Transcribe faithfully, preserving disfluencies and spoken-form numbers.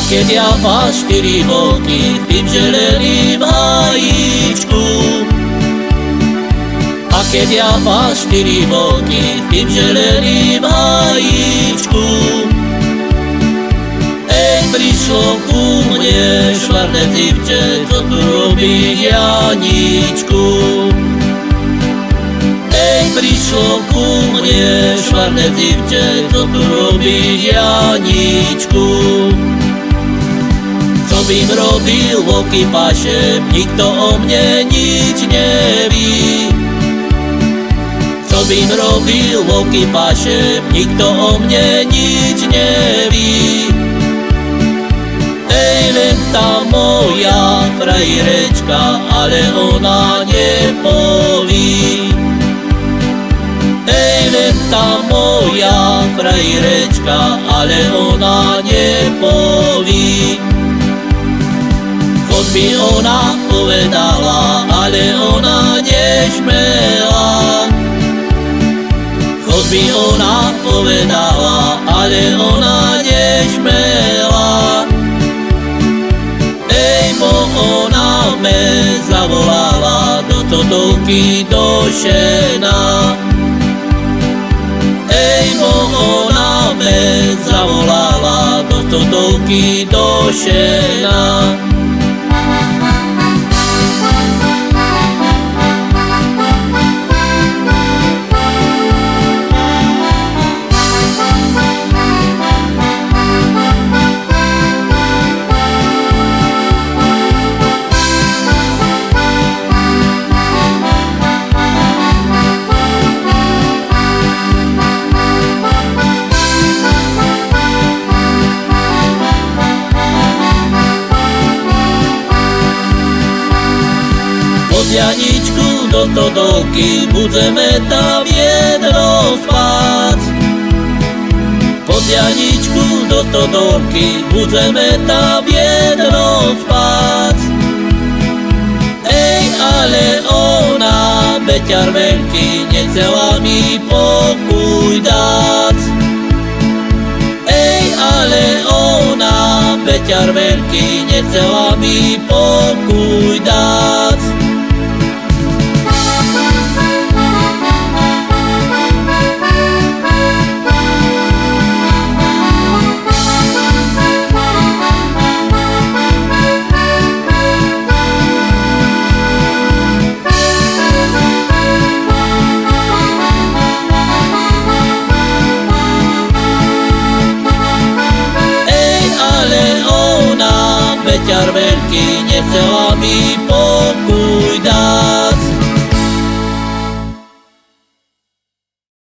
keď ja vás štyri roky tým želeli v hajíčku. A keď ja vás štyri roky tým želeli v hajíčku. Ej, prišlo ku mne švarné divče, co tu robí Janičku. Ej, prišlo ku mne švarné divče, co tu robí Janičku. Co bym robil v okypaše, nikto o mne nič neví. Co bym robil v okypaše, nikto o mne nič neví. Ej, len tá moja frajerečka, ale ona nepoví. Ej, len tá moja frajerečka, ale ona nepoví. Chod by ona povedala, ale ona nešmela. Chod by ona povedala, ale ona nešmela. Ej, bo ona me zavolala do Todovky do Šena. Ej, bo ona me zavolala do Todovky do Šena. Pod Janičku do Todovky budeme tam jedno spať. Pod Janičku do Todovky budeme tam jedno spať. Ej, ale ona, beťar veľký, nechcela mi pokoj dať. Ej, ale ona, beťar veľký, nechcela mi pokoj dať. Beťar veľký, nechcela mi povedať.